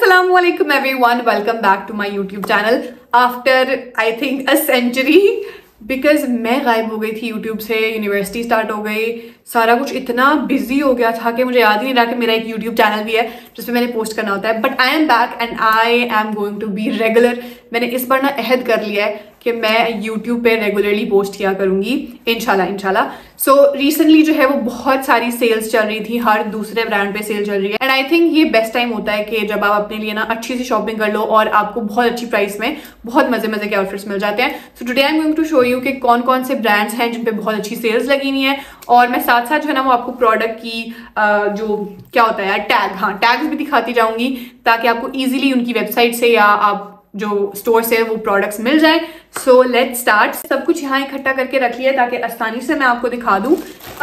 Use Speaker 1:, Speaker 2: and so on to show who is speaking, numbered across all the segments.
Speaker 1: Assalamualaikum everyone, welcome back to my YouTube channel after I think a century because मैं गायब हो गई थी YouTube से, यूनिवर्सिटी स्टार्ट हो गई, सारा कुछ इतना बिजी हो गया था कि मुझे याद ही नहीं रहा कि मेरा एक YouTube चैनल भी है जिसमें मैंने पोस्ट करना होता है। But I am back and I am going to be regular. मैंने इस बार ना अहद कर लिया है कि मैं YouTube पे रेगुलरली पोस्ट किया करूंगी इंशाल्लाह। सो रिसेंटली जो है वो बहुत सारी सेल्स चल रही थी, हर दूसरे ब्रांड पे सेल चल रही है एंड आई थिंक ये बेस्ट टाइम होता है कि जब आप अपने लिए ना अच्छी सी शॉपिंग कर लो और आपको बहुत अच्छी प्राइस में बहुत मजे के आउटफिट्स मिल जाते हैं। So today I am going to show you कि कौन कौन से ब्रांड्स हैं जिन पे बहुत अच्छी सेल्स लगी हुई हैं और मैं साथ साथ जो है ना वो आपको प्रोडक्ट की जो क्या होता है यार टैग्स भी दिखाती जाऊंगी ताकि आपको ईजिली उनकी वेबसाइट से या आप जो स्टोर से वो प्रोडक्ट्स मिल जाए। So let's start. सब कुछ यहाँ इकट्ठा करके रख लिया ताकि आसानी से मैं आपको दिखा दूँ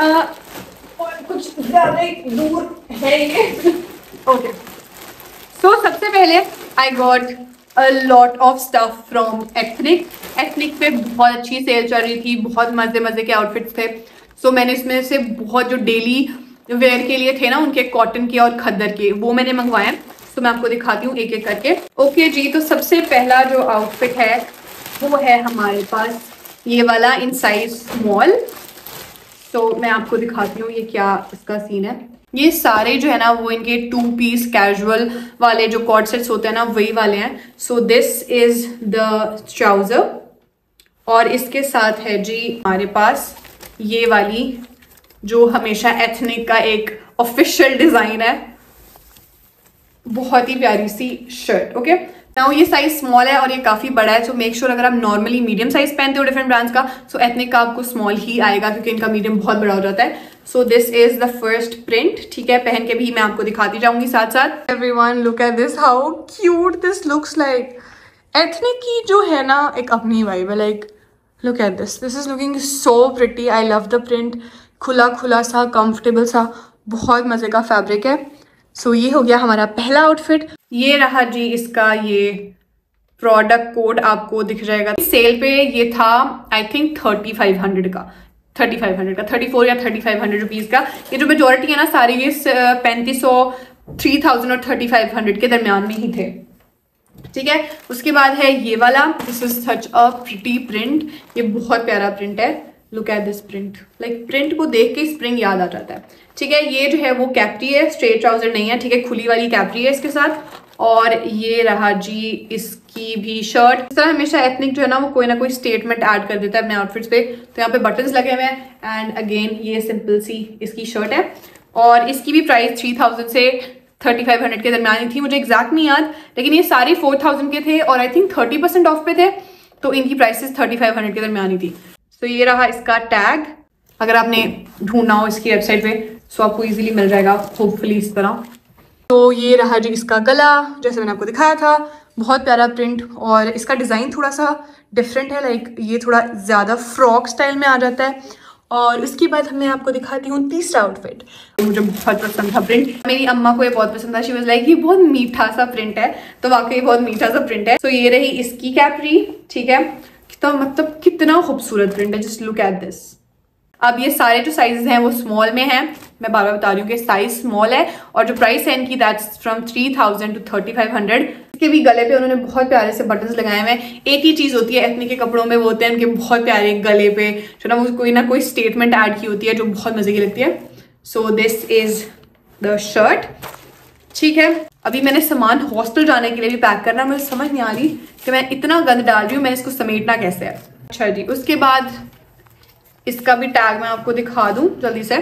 Speaker 1: और कुछ ज्यादा दूर है ये। ओके, सो सबसे पहले I got a lot of stuff from Ethnic पे बहुत अच्छी सेल चल रही थी, बहुत मजे के आउटफिट्स थे। सो मैंने इसमें से बहुत जो डेली वेयर के लिए थे ना उनके कॉटन के और खद्दर के वो मैंने मंगवाए। तो मैं आपको दिखाती हूँ एक एक करके। ओके जी, तो सबसे पहला जो आउटफिट है वो है हमारे पास ये वाला इन साइज स्मॉल। तो मैं आपको दिखाती हूँ ये क्या इसका सीन है। ये सारे जो है ना वो इनके 2 पीस कैजुअल वाले जो कॉर्ड सेट्स होते हैं ना वही वाले हैं। So this is the trouser और इसके साथ है जी हमारे पास ये वाली जो हमेशा एथनिक का एक ऑफिशियल डिजाइन है, बहुत ही प्यारी सी शर्ट। ओके, नाउ ये साइज स्मॉल है और ये काफी बड़ा है। सो मेक श्योर अगर आप नॉर्मली मीडियम साइज पहनते हो डिफरेंट ब्रांड्स का, सो एथनिक का आपको स्मॉल ही आएगा क्योंकि इनका मीडियम बहुत बड़ा हो जाता है। So this is the first print. ठीक है, पहन के भी मैं आपको दिखाती जाऊंगी साथ साथ। Everyone look at this, how cute this looks like. Ethnic की जो है ना एक अपनी वाइब है, like look at this is looking so pretty. I love the print, खुला सा कंफर्टेबल सा, बहुत मजे का फैब्रिक है। सो ये हो गया हमारा पहला आउटफिट। ये रहा जी इसका ये प्रोडक्ट कोड आपको दिख जाएगा। सेल पे ये था आई थिंक 3500 का 34 या 3500 रुपीज का। ये जो मेजोरिटी है ना सारे ये 3500, 3000 और 3500 के दरमियान में ही थे। ठीक है, उसके बाद है ये वाला, this is such a pretty print. ये बहुत प्यारा प्रिंट है। Look at this print, like print को देख के स्प्रिंग याद आ जाता है। ठीक है, ये जो है वो कैप्री है, स्ट्रेट ट्राउजर नहीं है। ठीक है, खुली वाली कैप्री है इसके साथ। और ये रहा जी इसकी भी शर्ट। इस तरह हमेशा एथनिक जो है ना वो कोई ना कोई स्टेटमेंट ऐड कर देता है अपने आउटफिट्स पे। तो यहाँ पे बटन्स लगे हुए हैं एंड अगेन ये सिंपल सी इसकी शर्ट है और इसकी भी प्राइस 3000 से 3500 के दरमियान थी। मुझे एग्जैक्ट नहीं याद, लेकिन ये सारे 4000 के थे और आई थिंक 30% ऑफ पे थे, तो इनकी प्राइसेस 3500 के दरमियान ही थी। तो ये रहा इसका टैग। अगर आपने ढूंढना हो इसकी वेबसाइट पे सो आपको इजीली मिल जाएगा होपफुली इस तरह। तो ये रहा जी इसका गला, जैसे मैंने आपको दिखाया था, बहुत प्यारा प्रिंट और इसका डिज़ाइन थोड़ा सा डिफरेंट है, लाइक ये थोड़ा ज़्यादा फ्रॉक स्टाइल में आ जाता है। और उसके बाद मैं आपको दिखाती हूँ तीसरा आउटफिट। मुझे बहुत पसंद था प्रिंट, मेरी अम्मा को ये बहुत पसंद था। शी वाज लाइक ये बहुत मीठा सा प्रिंट है, तो वाकई बहुत मीठा सा प्रिंट है। तो ये रही इसकी कैप्री। ठीक है, तो मतलब कितना खूबसूरत प्रिंट है, जस्ट लुक एट दिस। अब ये सारे जो साइजेस हैं वो स्मॉल में हैं, मैं बार बार बता रही हूँ कि साइज स्मॉल है और जो प्राइस है इनकी दैट्स फ्रॉम 3000 टू 3500। इसके भी गले पे उन्होंने बहुत प्यारे से बटन्स लगाए हुए हैं। एक ही चीज होती है एथनिक के कपड़ों में, वो होते हैं उनके बहुत प्यारे गले पे जो ना वो कोई ना कोई स्टेटमेंट ऐड की होती है जो बहुत मजे की लगती है। So this is the shirt. ठीक है, अभी मैंने सामान हॉस्टल जाने के लिए भी पैक करना, मुझे समझ नहीं आ रही कि मैं इतना गंद डाल रही हूँ, मैंने इसको समेटना कैसे है। अच्छा जी, उसके बाद इसका भी टैग मैं आपको दिखा दूं जल्दी से।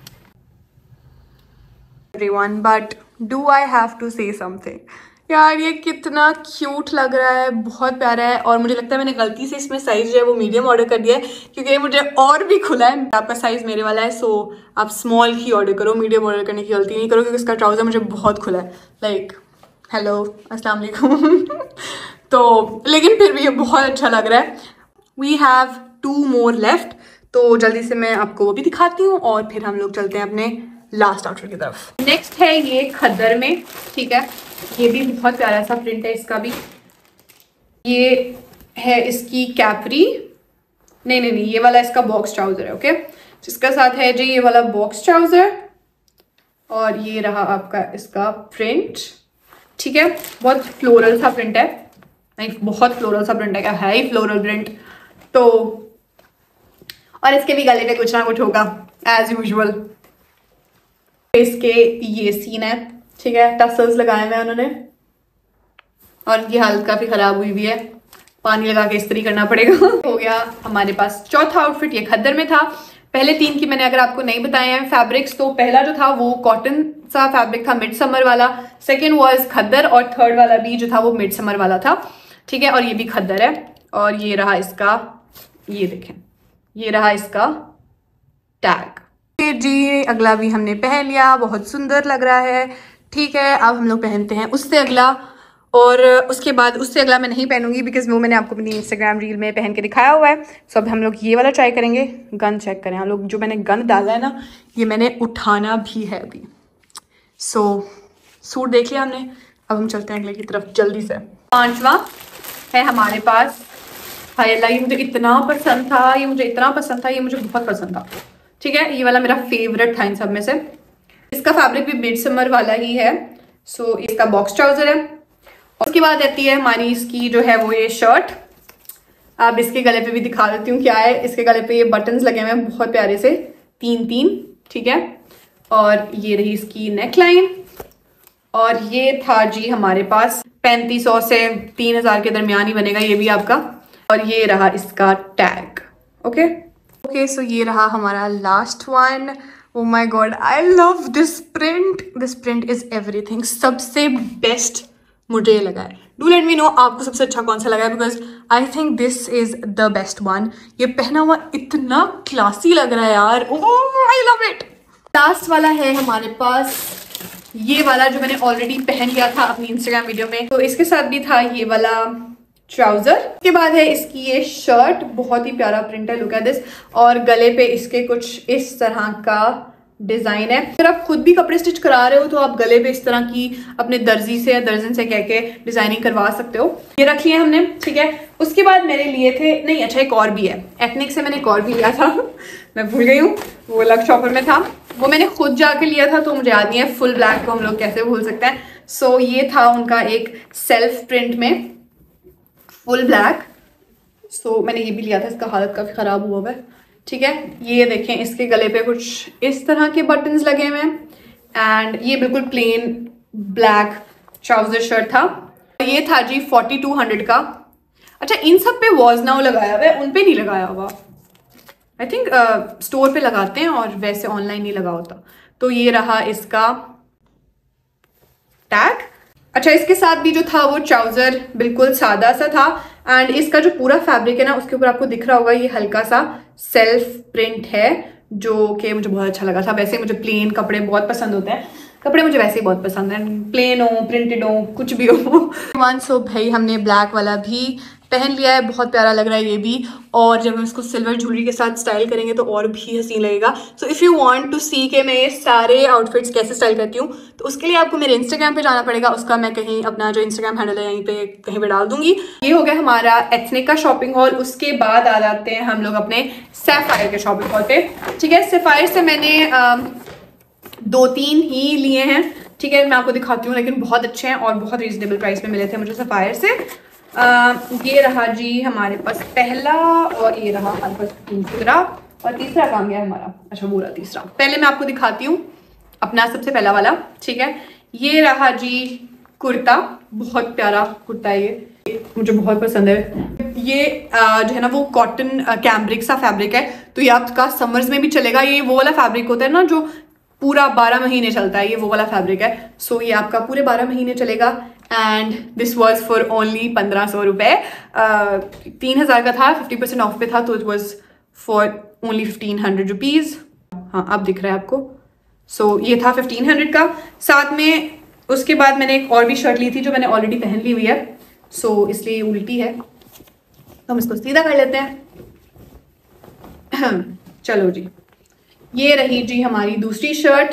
Speaker 1: Everyone, but do I have to say something? यार ये कितना क्यूट लग रहा है, बहुत प्यारा है। और मुझे लगता है मैंने गलती से इसमें साइज जो है वो मीडियम ऑर्डर कर दिया है क्योंकि मुझे और भी खुला है। आपका साइज मेरे वाला है, सो आप स्मॉल ही ऑर्डर करो, मीडियम ऑर्डर करने की गलती नहीं करो क्योंकि इसका ट्राउजर मुझे बहुत खुला है। लाइक हेलो अस्सलाम वालेकुम। तो लेकिन फिर भी ये बहुत अच्छा लग रहा है। वी हैव 2 more लेफ्ट, तो जल्दी से मैं आपको वो भी दिखाती हूँ और फिर हम लोग चलते हैं अपने लास्ट आउटफिट की तरफ। नेक्स्ट है ये खद्दर में। ठीक है, ये भी बहुत प्यारा सा प्रिंट है इसका भी। ये है इसकी कैप्री, नहीं ये वाला इसका बॉक्स ट्राउजर है। ओके, जिसका साथ है जी ये वाला बॉक्स ट्राउजर और ये रहा आपका इसका प्रिंट। ठीक है, बहुत फ्लोरल सा प्रिंट है, नहीं बहुत फ्लोरल सा प्रिंट है, क्या है ही फ्लोरल प्रिंट। तो और इसके भी गले में कुछ ना कुछ होगा एज यूजुअल। इसके ये सीन है, ठीक है, टसल्स लगाए हुए हैं उन्होंने और इनकी हालत काफी खराब हुई भी है, पानी लगा के इस्त्री करना पड़ेगा। हो गया हमारे पास चौथा आउटफिट, ये खद्दर में था। पहले 3 की मैंने अगर आपको नहीं बताए हैं फैब्रिक्स, तो पहला जो था वो कॉटन सा फैब्रिक था मिड समर वाला, सेकेंड वॉज खद्दर और थर्ड वाला भी जो था वो मिड समर वाला था, ठीक है। और ये भी खद्दर है और ये रहा इसका, ये देखें, ये रहा इसका टैग जी। अगला भी हमने पहन लिया, बहुत सुंदर लग रहा है, ठीक है। अब हम लोग पहनते हैं उससे अगला, और उसके बाद उससे अगला मैं नहीं पहनूंगी बिकॉज वो मैंने आपको अपनी इंस्टाग्राम रील में पहन के दिखाया हुआ है। सो अब हम लोग ये वाला ट्राई करेंगे। गन चेक करें हम लोग, जो मैंने गन डाला है ना ये मैंने उठाना भी है अभी। सो सूट देख लिया हमने, अब हम चलते हैं अगले की तरफ जल्दी से। 5वां है हमारे पास, हाय अल्लाह, ये मुझे इतना पसंद था, ये मुझे इतना पसंद था, ये मुझे बहुत पसंद था, ठीक है। ये वाला मेरा फेवरेट था इन सब में से। इसका फैब्रिक भी मिड समर वाला ही है। सो इसका बॉक्स ट्राउजर है। उसके बाद आती है हमारी इसकी जो है वो ये शर्ट। अब इसके गले पे भी दिखा देती हूँ क्या है। इसके गले पे ये बटन्स लगे हुए हैं बहुत प्यारे से, 3-3, ठीक है। और ये रही इसकी नेक लाइन, और ये था जी हमारे पास 3500 से 3000 के दरमियान ही बनेगा ये भी आपका। और ये रहा इसका टैग, ओके। सो ये रहा हमारा last one. Oh my god, I love this print, this print is everything. सबसे बेस्ट मुझे ये लगा है। डू लेट मी नो आपको सबसे अच्छा कौन सा लगा है, because I think this is the best one. ये पहना हुआ इतना क्लासी लग रहा है यार, oh I love it. Last वाला है हमारे पास ये वाला जो मैंने ऑलरेडी पहन लिया था अपनी इंस्टाग्राम वीडियो में, तो इसके साथ भी था ये वाला ट्राउजर। उसके बाद है इसकी ये शर्ट, बहुत ही प्यारा प्रिंट है, लुक एट दिस। और गले पे इसके कुछ इस तरह का डिजाइन है। अगर आप खुद भी कपड़े स्टिच करा रहे हो तो आप गले पे इस तरह की अपने दर्जी से या दर्जन से कह के डिजाइनिंग करवा सकते हो। ये रख लिया हमने, ठीक है। उसके बाद मैंने लिए थे, नहीं अच्छा एक और भी है, एथनिक से मैंने एक और भी लिया था मैं भूल गई हूँ, वो अलग शॉपर में था, वो मैंने खुद जाके लिया था तो मुझे याद नहीं है। फुल ब्लैक को हम लोग कैसे भूल सकते हैं। सो ये था उनका एक सेल्फ प्रिंट में फुल ब्लैक। सो मैंने ये भी लिया था, इसका हालत काफी खराब हुआ है, ठीक है। ये देखें इसके गले पे कुछ इस तरह के बटन्स लगे हुए हैं, एंड ये बिल्कुल प्लेन ब्लैक ट्राउजर शर्ट था। ये था जी 4200 का। अच्छा इन सब पे वॉज नाउ लगाया हुआ है, उन पे नहीं लगाया हुआ, आई थिंक स्टोर पे लगाते हैं और वैसे ऑनलाइन नहीं लगा होता। तो ये रहा इसका टैग। अच्छा इसके साथ भी जो था वो ट्राउजर बिल्कुल सादा सा था, एंड इसका जो पूरा फैब्रिक है ना उसके ऊपर आपको दिख रहा होगा ये हल्का सा सेल्फ प्रिंट है, जो कि मुझे बहुत अच्छा लगा था। वैसे मुझे प्लेन कपड़े बहुत पसंद होते हैं, कपड़े मुझे वैसे ही बहुत पसंद है, प्लेन हो प्रिंटेड हो कुछ भी हो। सो भाई हमने ब्लैक वाला भी पहन लिया है, बहुत प्यारा लग रहा है ये भी। और जब हम इसको सिल्वर ज्वेलरी के साथ स्टाइल करेंगे तो और भी हसीन लगेगा। So if you want to see के मैं ये सारे आउटफिट्स कैसे स्टाइल करती हूँ तो उसके लिए आपको मेरे इंस्टाग्राम पे जाना पड़ेगा। उसका मैं कहीं अपना जो इंस्टाग्राम हैंडल है यहीं पे कहीं पे डाल दूंगी। ये हो गया हमारा एथनिक का शॉपिंग हॉल। उसके बाद आ जाते हैं हम लोग अपने सैफायर के शॉपिंग हॉल पे, ठीक है। सैफायर से मैंने 2-3 ही लिए हैं, ठीक है, मैं आपको दिखाती हूँ, लेकिन बहुत अच्छे हैं और बहुत रीजनेबल प्राइस में मिले थे मुझे सैफायर से। ये रहा जी हमारे पास पहला, और ये रहा हमारे पास दूसरा, और तीसरा काम गया हमारा, अच्छा वो रहा तीसरा। पहले मैं आपको दिखाती हूँ अपना सबसे पहला वाला, ठीक है। ये रहा जी कुर्ता, बहुत प्यारा कुर्ता है ये, मुझे बहुत पसंद है। ये जो है ना वो कॉटन कैम्ब्रिक सा फैब्रिक है, तो ये आपका समर्स में भी चलेगा। ये वो वाला फैब्रिक होता है ना जो पूरा 12 महीने चलता है, ये वो वाला फैब्रिक है। सो ये आपका पूरे 12 महीने चलेगा। And this was for only 1500 रुपये। 3000 का था, 50% ऑफ पे था, तो it was for only 1500 rupees. हाँ अब दिख रहा है आपको। सो ये था 1500 का। साथ में उसके बाद मैंने एक और भी शर्ट ली थी जो मैंने ऑलरेडी पहन ली हुई है, सो इसलिए उल्टी है तो हम इसको सीधा कर लेते हैं। चलो जी, ये रही जी हमारी दूसरी शर्ट,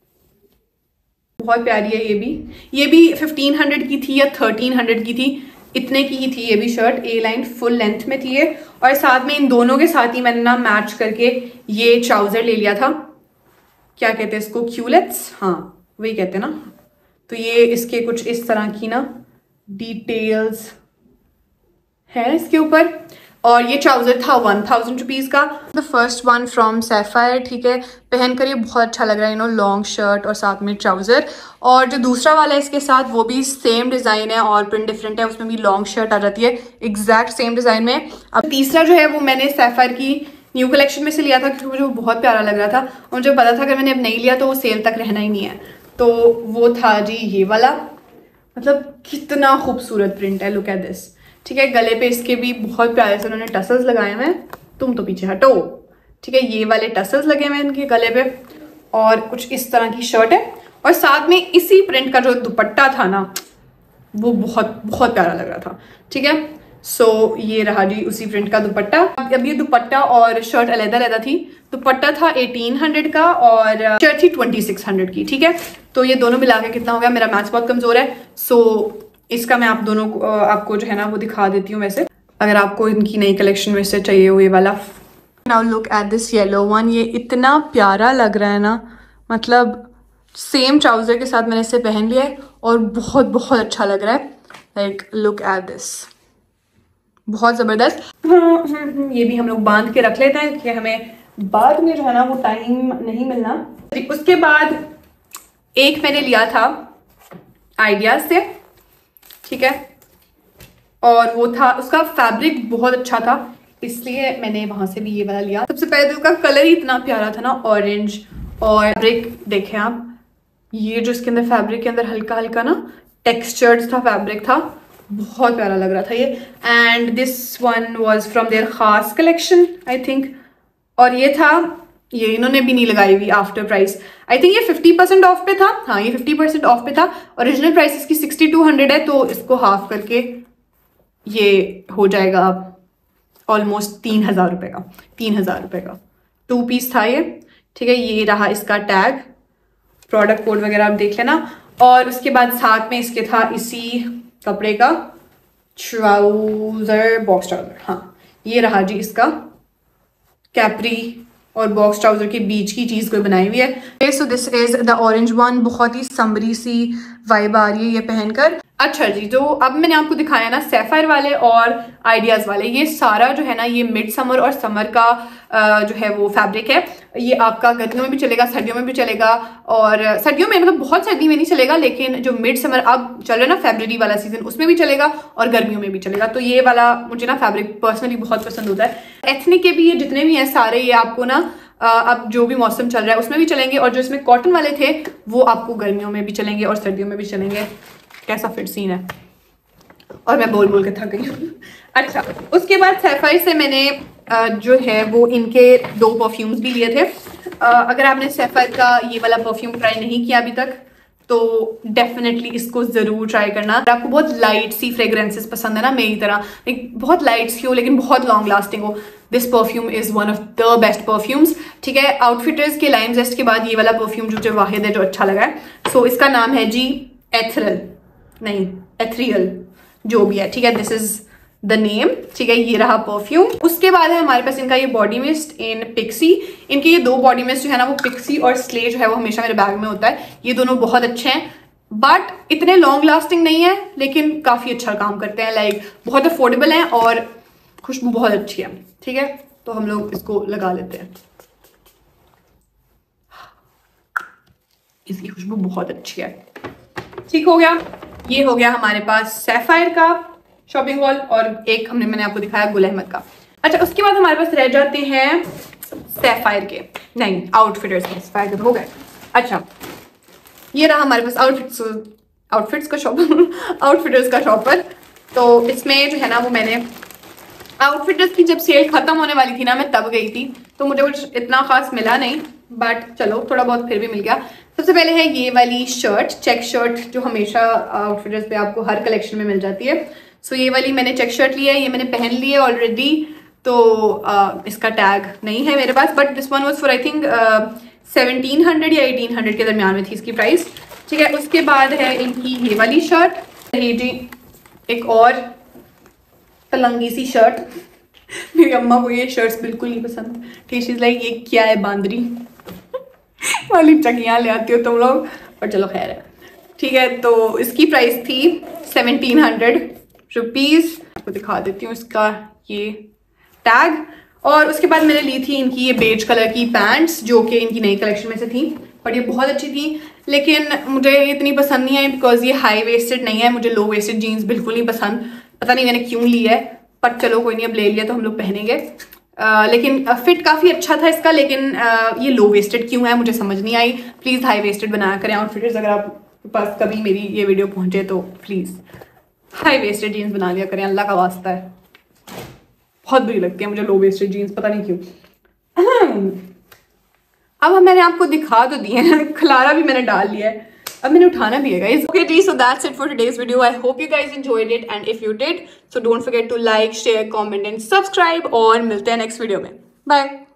Speaker 1: बहुत प्यारी है ये भी 1500 की थी या 1300 की थी, इतने की ही थी ये भी shirt. A line full length में थी ये, और साथ में इन दोनों के साथ ही मैंने ना मैच करके ये ट्राउजर ले लिया था। क्या कहते हैं इसको, क्यूलेट्स, हाँ वही कहते हैं ना, तो ये इसके कुछ इस तरह की ना डिटेल्स है इसके ऊपर। और ये ट्राउज़र था 1000 रुपीज़ का। The first one from Sapphire, ठीक है, पहन कर ये बहुत अच्छा लग रहा है, लॉन्ग शर्ट और साथ में ट्राउज़र। और जो दूसरा वाला है इसके साथ वो भी सेम डिज़ाइन है और प्रिंट डिफरेंट है, उसमें भी लॉन्ग शर्ट आ जाती है एग्जैक्ट सेम डिज़ाइन में। अब तीसरा जो है वो मैंने सैफायर की न्यू कलेक्शन में से लिया था क्योंकि मुझे वो बहुत प्यारा लग रहा था और मुझे पता था अगर मैंने अब नहीं लिया तो वो सेल तक रहना ही नहीं है। तो वो था जी ये वाला, मतलब कितना खूबसूरत प्रिंट है, लुक एट दिस, ठीक है। गले पे इसके भी बहुत प्यारे से उन्होंने टसल्स लगाए हुए हैं, तुम तो पीछे हटो, ठीक है। ये वाले टसल्स लगे हुए हैं इनके गले पे और कुछ इस तरह की शर्ट है और साथ में इसी प्रिंट का जो दुपट्टा था ना वो बहुत बहुत प्यारा लग रहा था, ठीक है। सो ये रहा जी उसी प्रिंट का दुपट्टा। अब ये दुपट्टा और शर्ट अलग-अलग थी। दुपट्टा था 1800 का और शर्ट थी 2600 की, ठीक है। तो ये दोनों मिला के कितना हो गया, मेरा मैथ्स बहुत कमजोर है, सो इसका मैं आप दोनों आपको जो है ना वो दिखा देती हूँ वैसे, अगर आपको इनकी नई कलेक्शन में से चाहिए हो ये वाला। Now look at this yellow one, ये इतना प्यारा लग रहा है ना, मतलब सेम ट्राउजर के साथ मैंने इसे पहन लिया है और बहुत बहुत अच्छा लग रहा है। लाइक लुक एट दिस, बहुत ज़बरदस्त। ये भी हम लोग बांध के रख लेते हैं कि हमें बाद में जो है ना वो टाइम नहीं मिलना। उसके बाद एक मैंने लिया था आइडियाज से, ठीक है, और वो था उसका फैब्रिक बहुत अच्छा था इसलिए मैंने वहां से भी ये वाला लिया। सबसे पहले तो उसका कलर ही इतना प्यारा था ना, ऑरेंज, और फैब्रिक देखें आप, ये जो इसके अंदर फैब्रिक के अंदर हल्का हल्का ना टेक्सचर्ड था, फैब्रिक था, बहुत प्यारा लग रहा था ये। And this one was from their खास कलेक्शन आई थिंक, और ये था, ये इन्होंने भी नहीं लगाई हुई आफ्टर प्राइस, आई थिंक ये 50% ऑफ पे था। हाँ ये 50% ऑफ पे था। ओरिजिनल प्राइस इसकी 6200 है, तो इसको हाफ करके ये हो जाएगा ऑलमोस्ट 3000 रुपये का, 3000 रुपये का 2 पीस था ये, ठीक है। ये रहा इसका टैग, प्रोडक्ट कोड वगैरह आप देख लेना। और उसके बाद साथ में इसके था इसी कपड़े का ट्राउजर, बॉक्स ट्राउजर, हाँ ये रहा जी इसका कैप्री और बॉक्स ट्राउजर के बीच की चीज कोई बनाई हुई है। So this is the orange one, बहुत ही समरी सी वाइब आ रही है ये पहनकर। अच्छा जी, जो अब मैंने आपको दिखाया ना सैफायर वाले और आइडियाज वाले, ये सारा जो है ना ये मिड समर और समर का जो है वो फैब्रिक है। ये आपका गर्मियों में भी चलेगा, सर्दियों में भी चलेगा, और सर्दियों में मतलब बहुत सर्दी में नहीं चलेगा, लेकिन जो मिड समर अब चल रहा है ना फेब्रुअरी वाला सीजन, उसमें भी चलेगा और गर्मियों में भी चलेगा। तो ये वाला मुझे ना फैब्रिक पर्सनली बहुत पसंद होता है। एथनिक के भी ये जितने भी हैं सारे, ये आपको ना अब जो भी मौसम चल रहा है उसमें भी चलेंगे, और जो इसमें कॉटन वाले थे वो आपको गर्मियों में भी चलेंगे और सर्दियों में भी चलेंगे। कैसा फिट सीन है, और मैं बोल बोल के थक गई हूँ। अच्छा, उसके बाद सैफायर से मैंने जो है वो इनके 2 परफ्यूम्स भी लिए थे। अगर आपने सैफायर का ये वाला परफ्यूम ट्राई नहीं किया अभी तक तो डेफिनेटली इसको ज़रूर ट्राई करना। अगर आपको बहुत लाइट सी फ्रेग्रेंसेस पसंद है ना मेरी तरह, बहुत लाइट सी हो लेकिन बहुत लॉन्ग लास्टिंग हो, this perfume is one of the best perfumes, ठीक है। आउटफिटर्स के लाइम जेस्ट के बाद ये वाला परफ्यूम जो वाहिद है जो अच्छा लगा है। सो इसका नाम है जी एथरियल, जो भी है, ठीक है, दिस इज द नेम, ठीक है। ये रहा परफ्यूम। उसके बाद है हमारे पास इनका ये बॉडी मिस्ट इन पिक्सी। इनके ये 2 बॉडी मिस्ट जो है ना वो पिक्सी और स्ले जो है वो हमेशा मेरे बैग में होता है। ये दोनों बहुत अच्छे हैं, बट इतने लॉन्ग लास्टिंग नहीं है, लेकिन काफी अच्छा काम करते हैं, लाइक बहुत अफोर्डेबल है और खुशबू बहुत अच्छी है, ठीक है। तो हम लोग इसको लगा लेते हैं, इसकी खुशबू बहुत अच्छी है। ठीक हो गया, ये हो गया हमारे पास सैफायर का शॉपिंग हॉल, और एक मैंने आपको दिखाया गुल अहमद का। अच्छा, उसके बाद हमारे पास रह जाते हैं सैफायर के, नहीं आउटफिटर्स के, सैफायर के तो हो गए। अच्छा, ये रहा हमारे पास आउटफिट्स का शॉपर आउटफिटर्स का शॉपर। तो इसमें जो है ना वो मैंने आउटफिटर्स की जब सेल खत्म होने वाली थी ना मैं तब गई थी, तो मुझे कुछ इतना खास मिला नहीं, बट चलो थोड़ा बहुत फिर भी मिल गया। सबसे पहले है ये वाली शर्ट, चेक शर्ट, जो हमेशा आउटफिटर्स पे आपको हर कलेक्शन में मिल जाती है। सो ये वाली मैंने चेक शर्ट ली है, ये मैंने पहन ली है ऑलरेडी, तो इसका टैग नहीं है मेरे पास, but this one was for I think 1700 या 1800 के दरमियान में थी इसकी प्राइस, ठीक है। उसके बाद है इनकी ये वाली शर्ट, ये जी एक और तलंगी सी शर्ट। मेरी अम्मा को ये शर्ट्स बिल्कुल नहीं पसंद, ठीक है, लाइक ये क्या है बांदरी वाली चकियाँ ले आती हो तुम लोग, पर चलो खैर है, ठीक है, तो इसकी प्राइस थी 1700 रुपीज़। आपको दिखा देती हूँ इसका ये टैग। और उसके बाद मैंने ली थी इनकी ये बेज कलर की पैंट्स, जो कि इनकी नई कलेक्शन में से थी, और ये बहुत अच्छी थी, लेकिन मुझे इतनी पसंद नहीं आई बिकॉज ये हाई वेस्टेड नहीं है। मुझे लो वेस्टेड जीन्स बिल्कुल नहीं पसंद, पता नहीं मैंने क्यों ली है, पर चलो कोई नहीं, अब ले लिया तो हम लोग पहनेंगे। लेकिन फिट काफ़ी अच्छा था इसका, लेकिन ये लो वेस्टेड क्यों है मुझे समझ नहीं आई। प्लीज़ हाई वेस्टेड बनाया करें आउटफिट्स, अगर आपके पास कभी मेरी ये वीडियो पहुंचे तो प्लीज़ हाई वेस्टेड जीन्स बना लिया करें, अल्लाह का वास्ता है। बहुत बुरी लगती है मुझे लो वेस्टेड जीन्स, पता नहीं क्यों। अब मैंने आपको दिखा तो दिए हैं, खलारा भी मैंने डाल लिया है, अब मैंने उठाना भी है गाइस। ओके जी, so that's it for today's video. I hope you guys enjoyed it, and if you did so don't forget to like, share, comment and subscribe, और मिलते हैं नेक्स्ट वीडियो में। बाय।